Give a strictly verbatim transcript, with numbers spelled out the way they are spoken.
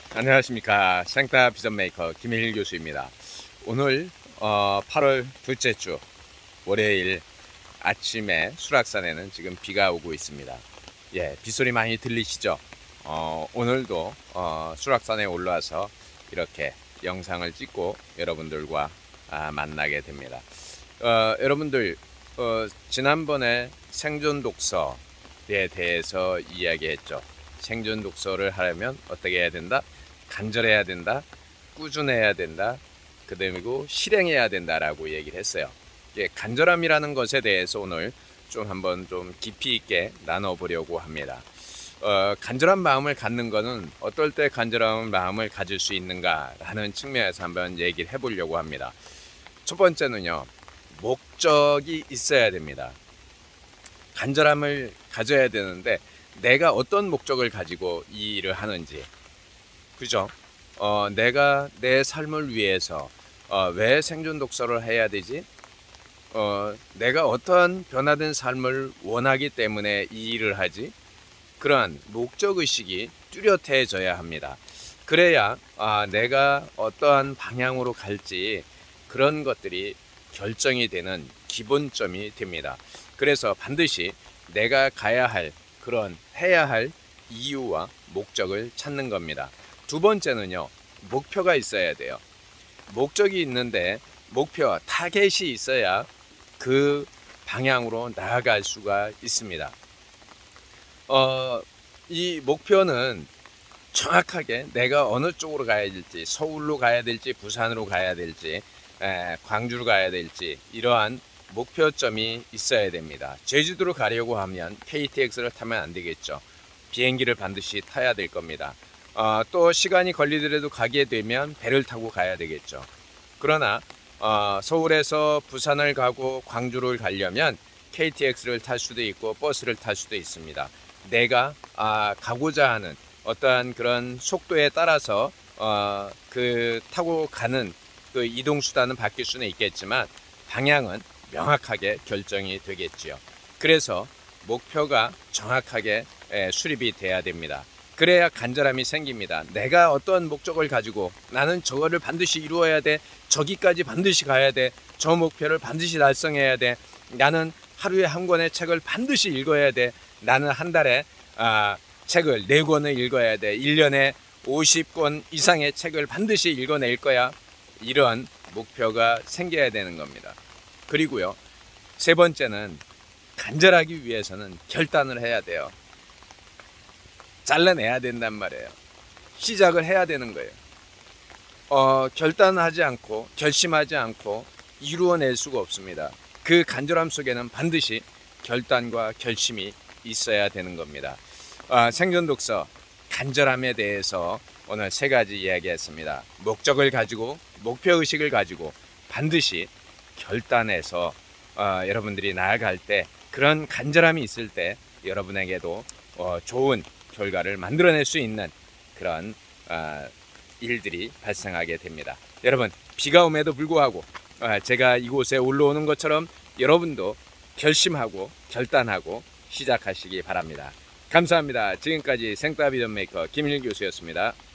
안녕하십니까. 생따 비전 메이커 김일 교수입니다. 오늘 어, 팔월 둘째 주 월요일 아침에 수락산에는 지금 비가 오고 있습니다. 예, 빗소리 많이 들리시죠? 어, 오늘도 어, 수락산에 올라와서 이렇게 영상을 찍고 여러분들과 아, 만나게 됩니다. 어, 여러분들 어, 지난번에 생존 독서에 대해서 이야기했죠. 생존 독서를 하려면 어떻게 해야 된다? 간절해야 된다, 꾸준해야 된다, 그리고 실행해야 된다라고 얘기를 했어요. 예, 간절함이라는 것에 대해서 오늘 좀 한번 좀 깊이 있게 나눠보려고 합니다. 어, 간절한 마음을 갖는 것은 어떨 때 간절한 마음을 가질 수 있는가라는 측면에서 한번 얘기를 해보려고 합니다. 첫 번째는요, 목적이 있어야 됩니다. 간절함을 가져야 되는데 내가 어떤 목적을 가지고 이 일을 하는지, 그죠? 어, 내가 내 삶을 위해서 어, 왜 생존 독서를 해야 되지? 어, 내가 어떠한 변화된 삶을 원하기 때문에 이 일을 하지? 그러한 목적의식이 뚜렷해져야 합니다. 그래야 아, 내가 어떠한 방향으로 갈지 그런 것들이 결정이 되는 기본점이 됩니다. 그래서 반드시 내가 가야 할, 그런 해야 할 이유와 목적을 찾는 겁니다. 두 번째는요, 목표가 있어야 돼요. 목적이 있는데 목표, 타겟이 있어야 그 방향으로 나아갈 수가 있습니다. 어, 이 목표는 정확하게 내가 어느 쪽으로 가야 될지, 서울로 가야 될지, 부산으로 가야 될지, 에, 광주로 가야 될지, 이러한 목표점이 있어야 됩니다. 제주도로 가려고 하면 케이티엑스를 타면 안 되겠죠. 비행기를 반드시 타야 될 겁니다. 어, 또 시간이 걸리더라도 가게 되면 배를 타고 가야 되겠죠. 그러나 어, 서울에서 부산을 가고 광주를 가려면 케이티엑스를 탈 수도 있고 버스를 탈 수도 있습니다. 내가 아, 가고자 하는 어떠한 그런 속도에 따라서 어, 그 타고 가는 그 이동 수단은 바뀔 수는 있겠지만 방향은 명확하게 결정이 되겠지요. 그래서 목표가 정확하게 에, 수립이 돼야 됩니다. 그래야 간절함이 생깁니다. 내가 어떤 목적을 가지고 나는 저거를 반드시 이루어야 돼, 저기까지 반드시 가야 돼, 저 목표를 반드시 달성해야 돼, 나는 하루에 한 권의 책을 반드시 읽어야 돼, 나는 한 달에 아, 책을 네 권을 읽어야 돼, 일 년에 오십 권 이상의 책을 반드시 읽어낼 거야. 이런 목표가 생겨야 되는 겁니다. 그리고요, 세 번째는 간절하기 위해서는 결단을 해야 돼요. 잘라내야 된단 말이에요. 시작을 해야 되는 거예요. 어, 결단하지 않고 결심하지 않고 이루어낼 수가 없습니다. 그 간절함 속에는 반드시 결단과 결심이 있어야 되는 겁니다. 아, 생존 독서 간절함에 대해서 오늘 세 가지 이야기했습니다. 목적을 가지고, 목표의식을 가지고 반드시 결단해서 어, 여러분들이 나아갈 때, 그런 간절함이 있을 때 여러분에게도 어, 좋은 결과를 만들어낼 수 있는 그런 어, 일들이 발생하게 됩니다. 여러분, 비가 오에도 불구하고 어, 제가 이곳에 올라오는 것처럼 여러분도 결심하고 결단하고 시작하시기 바랍니다. 감사합니다. 지금까지 생따 비전 메이커 김일 교수였습니다.